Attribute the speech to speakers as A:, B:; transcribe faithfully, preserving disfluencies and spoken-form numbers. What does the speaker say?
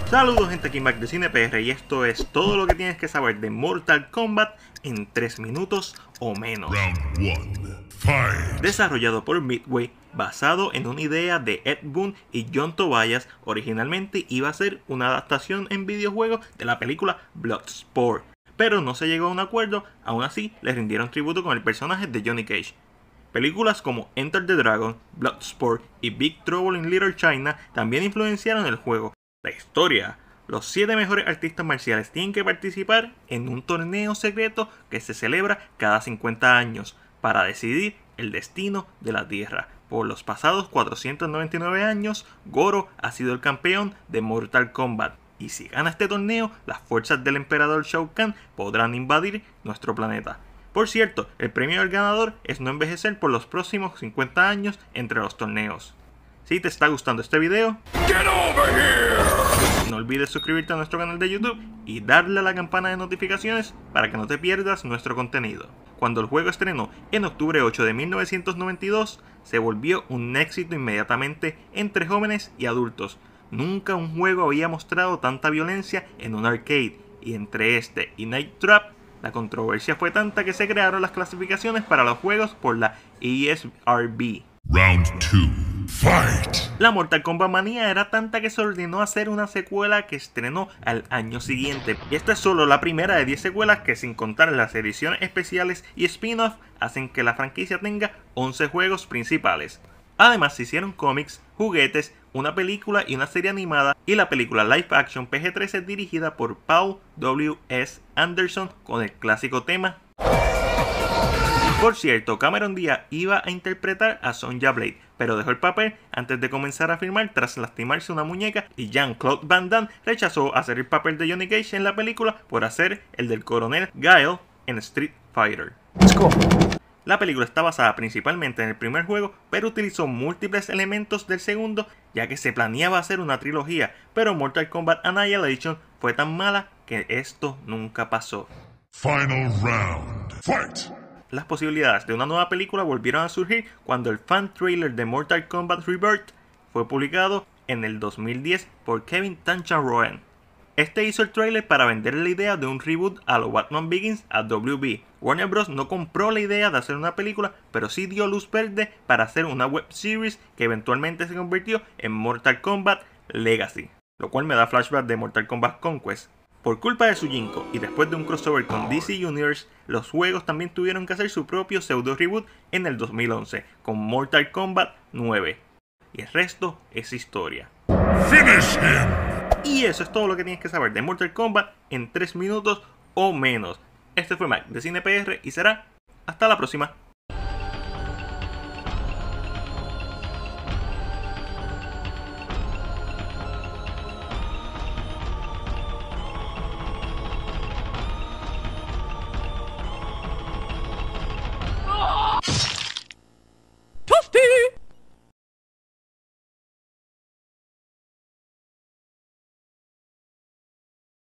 A: Saludos gente, aquí Mac de Cine P R y esto es todo lo que tienes que saber de Mortal Kombat en tres minutos o menos.
B: Round one, fight.
A: Desarrollado por Midway, basado en una idea de Ed Boon y John Tobias, originalmente iba a ser una adaptación en videojuego de la película Bloodsport, pero no se llegó a un acuerdo. Aún así le rindieron tributo con el personaje de Johnny Cage. Películas como Enter the Dragon, Bloodsport y Big Trouble in Little China también influenciaron el juego. La historia: los siete mejores artistas marciales tienen que participar en un torneo secreto que se celebra cada cincuenta años para decidir el destino de la Tierra. Por los pasados cuatrocientos noventa y nueve años, Goro ha sido el campeón de Mortal Kombat, y si gana este torneo, las fuerzas del emperador Shao Kahn podrán invadir nuestro planeta. Por cierto, el premio del ganador es no envejecer por los próximos cincuenta años entre los torneos. Si te está gustando este video,
B: Get over here!
A: no olvides suscribirte a nuestro canal de YouTube y darle a la campana de notificaciones para que no te pierdas nuestro contenido. Cuando el juego estrenó en octubre ocho de mil novecientos noventa y dos, se volvió un éxito inmediatamente entre jóvenes y adultos. Nunca un juego había mostrado tanta violencia en un arcade, y entre este y Night Trap, la controversia fue tanta que se crearon las clasificaciones para los juegos por la E S R B.
B: Round two, fight.
A: La Mortal Kombat manía era tanta que se ordenó hacer una secuela que estrenó al año siguiente. Y esta es solo la primera de diez secuelas que, sin contar las ediciones especiales y spin-off, hacen que la franquicia tenga once juegos principales. Además se hicieron cómics, juguetes, una película y una serie animada, y la película live action P G trece dirigida por Paul W S Anderson con el clásico tema. Por cierto, Cameron Diaz iba a interpretar a Sonya Blade, pero dejó el papel antes de comenzar a filmar tras lastimarse una muñeca, y Jean-Claude Van Damme rechazó hacer el papel de Johnny Cage en la película por hacer el del coronel Guile en Street Fighter. La película está basada principalmente en el primer juego, pero utilizó múltiples elementos del segundo, ya que se planeaba hacer una trilogía, pero Mortal Kombat Annihilation fue tan mala que esto nunca pasó.
B: Final round, fight.
A: Las posibilidades de una nueva película volvieron a surgir cuando el fan trailer de Mortal Kombat Rebirth fue publicado en el dos mil diez por Kevin Tanchan-Roen. Este hizo el trailer para vender la idea de un reboot a lo Batman Begins a W B. Warner Bros. No compró la idea de hacer una película, pero sí dio luz verde para hacer una web series que eventualmente se convirtió en Mortal Kombat Legacy, lo cual me da flashback de Mortal Kombat Conquest. Por culpa de Sujinko y después de un crossover con D C Universe, los juegos también tuvieron que hacer su propio pseudo reboot en el dos mil once con Mortal Kombat nueve. Y el resto es historia.
B: Finish him!
A: Y eso es todo lo que tienes que saber de Mortal Kombat en tres minutos o menos. Este fue Mac de Cine P R y será hasta la próxima.